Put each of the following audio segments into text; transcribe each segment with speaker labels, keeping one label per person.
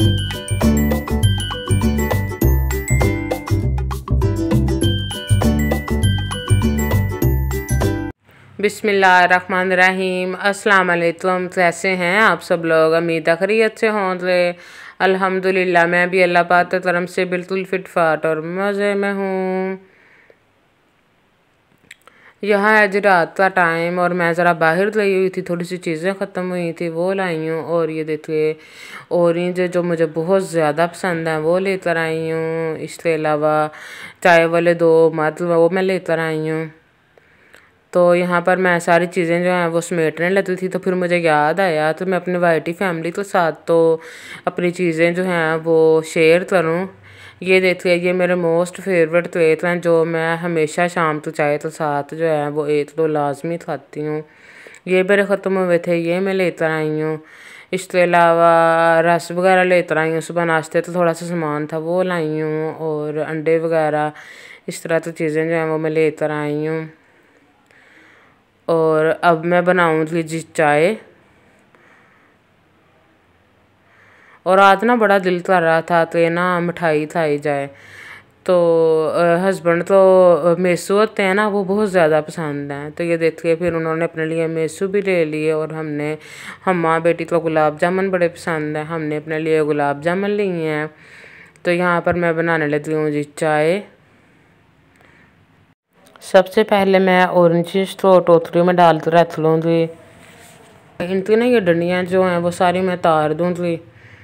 Speaker 1: बिस्मिल्लाहिर्रहमानिर्रहीम। अस्सलाम वालेकुम। कैसे हैं आप सब लोग? उम्मीद है खैरियत से होंगे। अल्हम्दुलिल्लाह मैं भी अल्लाह पाक की तरफ से बिल्कुल फिट फाट और मज़े में हूँ। यहाँ है जी रात का टाइम और मैं ज़रा बाहर गई हुई थी, थोड़ी सी चीज़ें ख़त्म हुई थी वो लाई हूँ। और ये देखिए ऑरेंज जो मुझे बहुत ज़्यादा पसंद है वो लेकर आई हूँ। इसके अलावा चाय वाले दो मग वो मैं लेकर आई हूँ। तो यहाँ पर मैं सारी चीज़ें जो हैं वो समेटने लगी थी, तो फिर मुझे याद आया तो मैं अपनी वाइटी फैमिली के साथ तो अपनी चीज़ें जो हैं वो शेयर करूँ। ये देखिए ये मेरे मोस्ट फेवरेट केक हैं जो मैं हमेशा शाम को चाय के साथ जो है वो एक दो लाजमी खाती हूँ। ये मेरे ख़त्म हुए थे, ये मैं लेकर आई हूँ। इसके अलावा रस वगैरह लेकर आई हूँ, सुबह नाश्ते तो थोड़ा सा सामान था वो लाई हूँ। और अंडे वगैरह इस तरह की चीज़ें जो हैं वो मैं लेकर आई हूँ। और अब मैं बनाऊँगी जी चाय। और आज ना बड़ा दिल कर रहा था कि ना मिठाई खाई जाए। तो हस्बैंड तो मेसू होते हैं ना, वो बहुत ज़्यादा पसंद हैं। तो ये देखिए फिर उन्होंने अपने लिए मेसू भी ले लिए। और हम माँ बेटी को गुलाब जामुन बड़े पसंद हैं, हमने अपने लिए गुलाब जामुन लिए हैं। तो यहाँ पर मैं बनाने लगी हूँ जी चाय। सबसे पहले मैं ऑरेंज तो टोकरी में डाल कर रख लूँगी। इनकी ना ये डंडियाँ जो हैं वो सारी मैं तार दूँगी।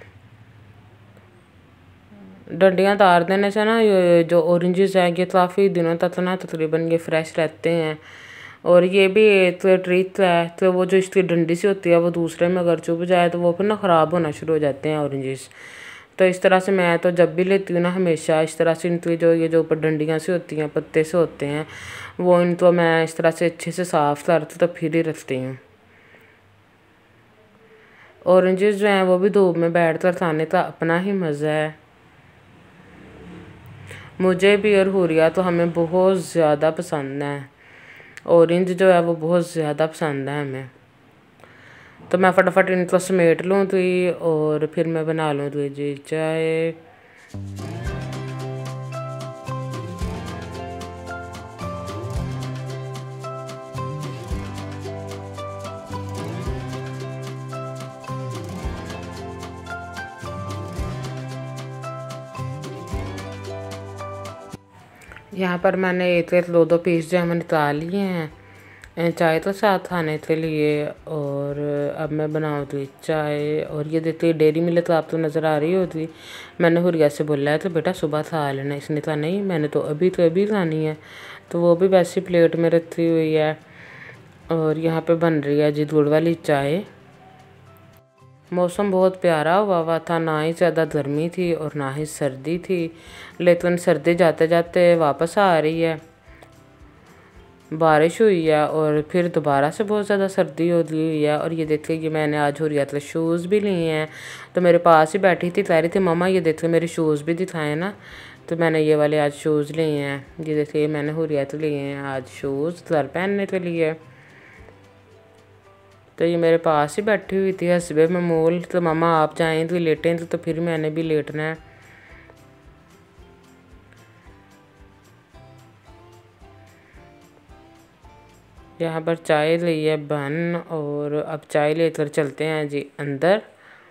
Speaker 1: डंडियाँ तार देने से ना ये जो ऑरेंजेस हैं ये काफ़ी दिनों तक ना तकरीबन ये फ्रेश रहते हैं। और ये भी एक ट्रिक है, तो वो जो इसकी डंडी से होती है वो दूसरे में अगर चुभ जाए तो वो फिर ना ख़राब होना शुरू हो जाते हैं ऑरेंजेस। तो इस तरह से मैं तो जब भी लेती हूँ ना हमेशा इस तरह से इनकी जो ये जो ऊपर डंडियाँ से होती हैं पत्ते से होते हैं वो इनको मैं इस तरह से अच्छे से साफ़ करती तो फिर ही रखती हूँ। ऑरेंजेस जो हैं वो भी धूप में बैठ कर खाने का अपना ही मज़ा है। मुझे भी और हुरिया तो हमें बहुत ज़्यादा पसंद है। ऑरेंज जो है वो बहुत ज़्यादा पसंद है हमें। तो मैं फटाफट इनको समेट लूँ और फिर मैं बना लूँ जी चाय। यहाँ पर मैंने एक एक दो दो पीस जो है मैंने निकाल लिए हैं चाय तो साथ खाने के लिए। और अब मैं बनाऊँगी चाय। और ये देखिए डेयरी मिल्क आप तो नज़र आ रही होती। मैंने हुरिया से बोला है तो बेटा सुबह खा लेना, इसने कहा नहीं मैंने तो अभी खानी है। तो वो भी वैसी प्लेट में रखी हुई है। और यहाँ पे बन रही है जी गुड़ वाली चाय। मौसम बहुत प्यारा हुआ था, ना ही ज़्यादा गर्मी थी और ना ही सर्दी थी। लेकिन सर्दी जाते जाते वापस आ रही है। बारिश हुई है और फिर दोबारा से बहुत ज़्यादा सर्दी हो गई हुई है। और ये देखिए कि मैंने आज हुरिया के शूज़ भी लिए हैं। तो मेरे पास ही बैठी थी, कह रही थी मम्मा ये देखिए मेरे शूज़ भी दिखाएं ना। तो मैंने ये वाले आज शूज़ लिए हैं। ये देखिए मैंने हुरिया के लिए हैं आज शूज़ घर पहनने के लिए। तो ये मेरे पास ही बैठी हुई थी हंसबे मामूल। तो मम्मा आप जाएँ तो लेटें तो फिर मैंने भी लेटना है। यहाँ पर चाय ली है बन और अब चाय लेकर चलते हैं जी अंदर।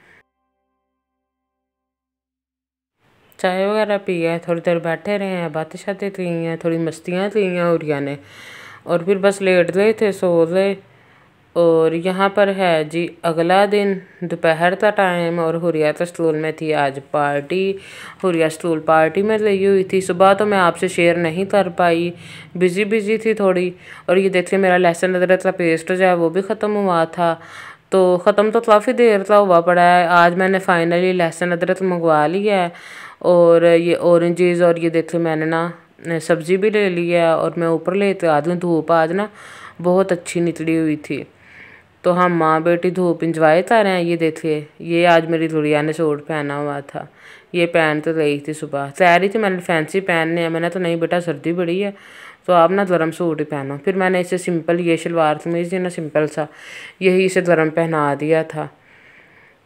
Speaker 1: चाय वगैरह पी है, थोड़ी देर बैठे रहे हैं, बातें शातें की हैं, थोड़ी मस्तियाँ की हैं उरिया ने। और फिर बस लेट गए थे, सो गए। और यहाँ पर है जी अगला दिन दोपहर का टाइम और हुरिया तो स्कूल में थी आज पार्टी। हुरिया स्कूल पार्टी में गई हुई थी। सुबह तो मैं आपसे शेयर नहीं कर पाई, बिज़ी थी थोड़ी। और ये देखिए मेरा लहसुन अदरक का पेस्ट जो है वो भी ख़त्म हुआ था। तो ख़त्म तो काफ़ी देर का हुआ पड़ा है। आज मैंने फाइनली लहसुन अदरक मंगवा लिया है। और ये ऑरेंजेस और ये देखिए मैंने ना सब्ज़ी भी ले ली है। और मैं ऊपर लेते आ दूँ, धूप आज ना बहुत अच्छी निकली हुई थी। तो हम माँ बेटी धूप इंजॉय कर रहे हैं। ये देखिए ये आज मेरी गुड़िया ने सूट पहना हुआ था, ये पहन तो गई थी सुबह। कह रही थी मैंने फैंसी पहनने हैं, मैंने तो नहीं बेटा सर्दी बड़ी है तो आप ना गर्म सूट ही पहनो। फिर मैंने इसे सिंपल ये शलवार कमीज़ ना सिंपल सा यही इसे गर्म पहना दिया था।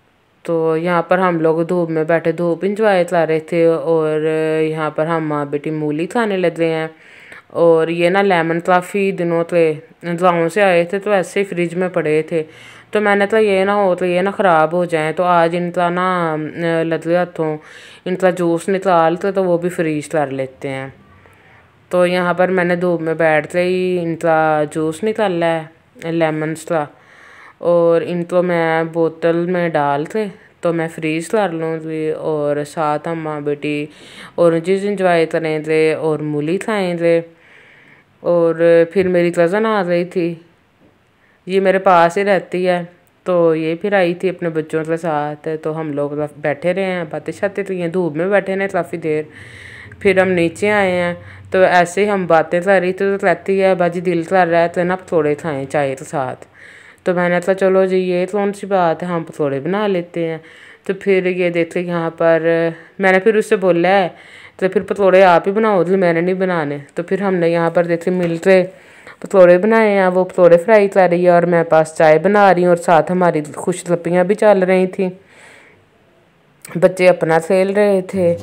Speaker 1: तो यहाँ पर हम लोग धूप में बैठे धूप इंजॉय कर रहे थे और यहाँ पर हम माँ बेटी मूली खाने लगे हैं। और ये ना लेमन काफ़ी दिनों से गाँव से आए थे तो ऐसे ही फ्रिज में पड़े थे, तो मैंने तो ये ना हो तो ये ना ख़राब हो जाए, तो आज इनका ना लगे हाथों इनका जूस निकाल तो वो भी फ्रीज कर लेते हैं। तो यहाँ पर मैंने धूप में बैठ के ही इनका जूस निकाला है लेमन्स का, और इनको मैं बोतल में डाल के तो मैं फ्रीज कर लूँगी और साथ हम माँ बेटी ऑरेंजेस इंजॉय करेंगे और मूली खाएंगे। और फिर मेरी कज़न आ गई थी, ये मेरे पास ही रहती है, तो ये फिर आई थी अपने बच्चों के साथ, तो हम लोग बैठे रहे हैं बातें शातें तो ये धूप में बैठे हैं काफ़ी देर। फिर हम नीचे आए हैं तो ऐसे ही हम बातें कर रही थी, तो कहती है बाजी दिल कर रहा है तो ना पकौड़े खाएँ चाय के साथ। तो मैंने कहा चलो जी ये कौन सी बात है, हम पकौड़े बना लेते हैं। तो फिर ये देखते यहाँ पर मैंने फिर उससे बोला है तो फिर पकौड़े आप ही बनाओगे, मैंने नहीं बनाने। तो फिर हमने यहाँ पर देखते मिल के पकौड़े बनाए हैं, वो पकौड़े फ्राई कर रही है और मैं पास चाय बना रही हूँ और साथ हमारी खुश लपियाँ भी चल रही थी, बच्चे अपना खेल रहे थे।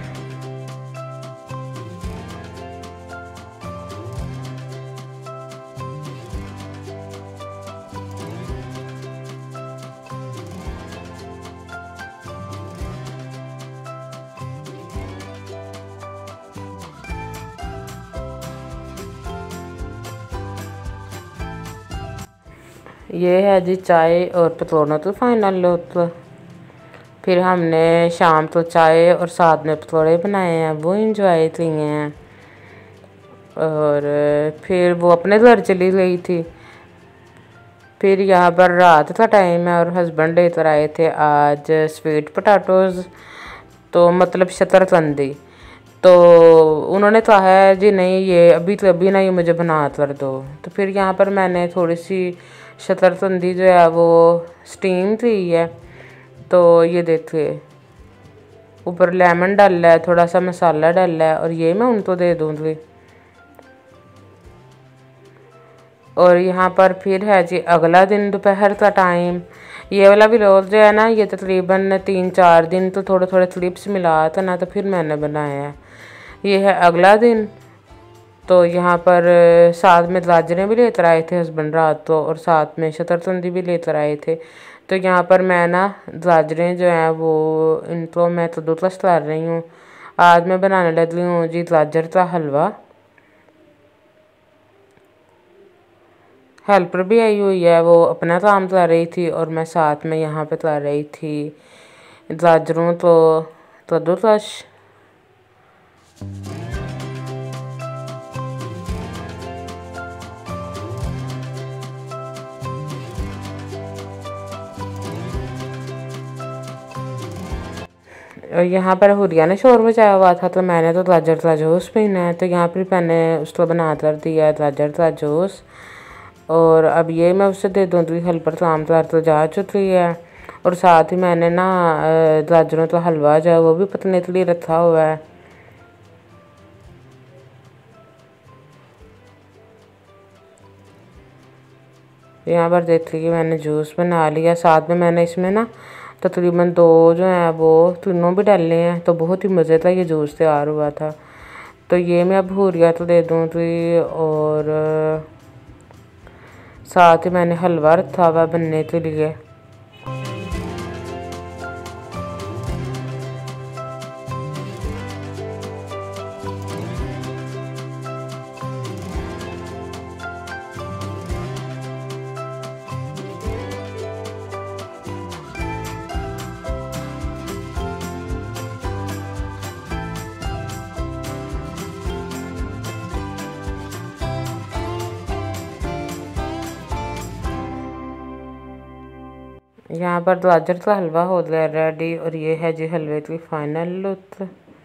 Speaker 1: ये है जी चाय और पकौड़ों तो फाइनल लुक। फिर हमने शाम को चाय और साथ में पकौड़े बनाए हैं, वो इंजॉय किए हैं। और फिर वो अपने घर चली गई थी। फिर यहाँ पर रात का टाइम है और हस्बैंड लेकर आए थे आज स्वीट पोटैटोज़, तो मतलब शकरकंदी। तो उन्होंने कहा है जी नहीं ये अभी तो अभी ना ये मुझे बना कर दो। तो फिर यहाँ पर मैंने थोड़ी सी शकरकंदी जो है वो स्टीम की है, तो ये देखिए ऊपर लेमन डाला है, थोड़ा सा मसाला डाला है और ये मैं उनको दे दूँगी। और यहाँ पर फिर है जी अगला दिन दोपहर का टाइम। ये वाला व्लॉग जो है ना ये तकरीबन 3-4 दिन तो थोड़े थोड़े क्लिप्स मिला था ना, तो फिर मैंने बनाया है। ये है अगला दिन। तो यहाँ पर साथ में गाजरें भी लेकर आए थे हस्बैंड रात को, और साथ में शकरकंदी भी लेकर आए थे। तो यहाँ पर मैं ना गाजरें जो हैं वो इनको मैं कद्दूकस कर रही हूँ। आज मैं बनाने लगी हूँ जी गाजर का हलवा। हेल्पर भी आई हुई है, वो अपना काम कर रही थी और मैं साथ में यहाँ पे कर रही थी गाजरों तो कद्दूकस। और यहाँ पर हुरिया ने शोर मचाया हुआ था, तो मैंने तो गाजर का जूस पीना है, तो यहाँ पर मैंने उसको बना कर दिया गाजर का जूस। और अब ये मैं उससे दे दूँगी, हेल्पर काम कर तो जा चुकी है। और साथ ही मैंने ना गाजरों का हलवा जो है वो भी पकने के लिए रखा हुआ है। यहाँ पर देखिए मैंने जूस बना लिया, साथ में मैंने इसमें ना तकरीबन 2 जो हैं वो तीनों भी डाले हैं, तो बहुत ही मज़े का ये जूस तैयार हुआ था। तो ये मैं अब हुरिया तो दे दूँगी और साथ ही मैंने हलवा रखा हुआ बनने के लिए। यहाँ पर गाजर का हलवा हो गया रेडी, और ये है जी हलवे की फाइनल लुक।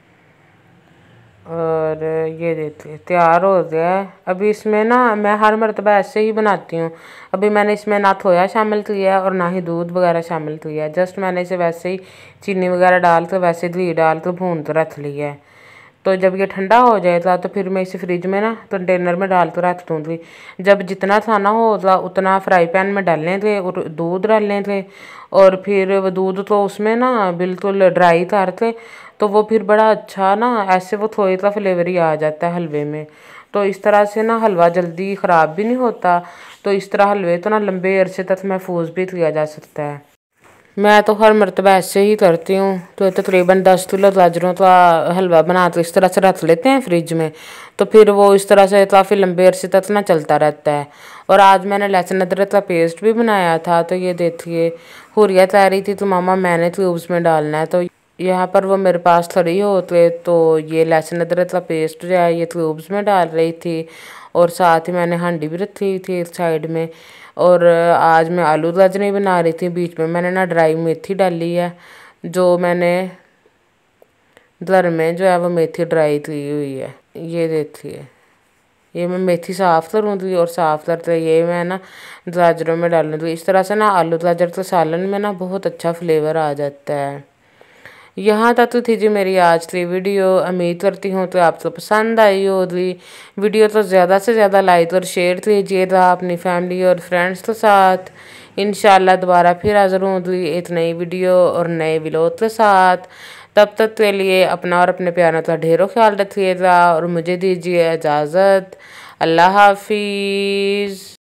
Speaker 1: और ये देखिए तैयार हो गया है। अभी इसमें ना मैं हर मरतबा ऐसे ही बनाती हूँ। अभी मैंने इसमें ना खोया शामिल किया है और ना ही दूध वगैरह शामिल किया है, जस्ट मैंने इसे वैसे ही चीनी वगैरह डाल कर वैसे घी डाल कर भून कर रख लिया है। तो जब ये ठंडा हो जाएगा तो फिर मैं इसे फ्रिज में ना कंटेनर में डाल कर रख दूँगी। जब जितना खाना होगा उतना फ्राई पैन में डालने थे और दूध डालने थे, और फिर वो दूध तो उसमें ना बिल्कुल ड्राई करके, तो वो फिर बड़ा अच्छा ना ऐसे वो थोड़ी सा फ्लेवर ही आ जाता है हलवे में। तो इस तरह से ना हलवा जल्दी ख़राब भी नहीं होता। तो इस तरह हलवे तो ना लंबे अरसे तक महफूज भी किया जा सकता है। मैं तो हर मरतबा ऐसे ही करती हूँ। तो तकरीबन 10 किलो गाजरों का हलवा बना तो इस तरह से रख लेते हैं फ्रिज में, तो फिर वो इस तरह से काफ़ी लंबे अरसे तक ना चलता रहता है। और आज मैंने लहसुन अदरक का पेस्ट भी बनाया था। तो ये देखिए हुरिया कह रही थी तो मामा मैंने क्यूब्स में डालना है, तो यहाँ पर वो मेरे पास खड़ी होते तो ये लहसुन अदरक का पेस्ट जो है ये क्यूब्स में डाल रही थी। और साथ ही मैंने हांडी भी रखी थी साइड में। और आज मैं आलू गाजरें बना रही थी। बीच में मैंने ना ड्राई मेथी डाली है, जो मैंने घर में जो है वो मेथी ड्राई की हुई है। ये देखिए ये मैं मेथी साफ़ करूँगी और साफ़ करते ये मैं ना गाजरों में डालूँगी। इस तरह से ना आलू गाजर के सालन में ना बहुत अच्छा फ्लेवर आ जाता है। यहाँ तक तो थी जी मेरी आज की वीडियो। उम्मीद करती हूँ तो आपको पसंद आई होगी। वीडियो तो ज़्यादा से ज़्यादा लाइक और शेयर कीजिएगा अपनी फैमिली और फ्रेंड्स के साथ। इंशाल्लाह दोबारा फिर हाज़िर होंगी एक नई वीडियो और नए व्लॉग के साथ। तब तक के लिए अपना और अपने प्यारों का ढेरों ख्याल रखिएगा और मुझे दीजिए इजाज़त। अल्लाह हाफिज़।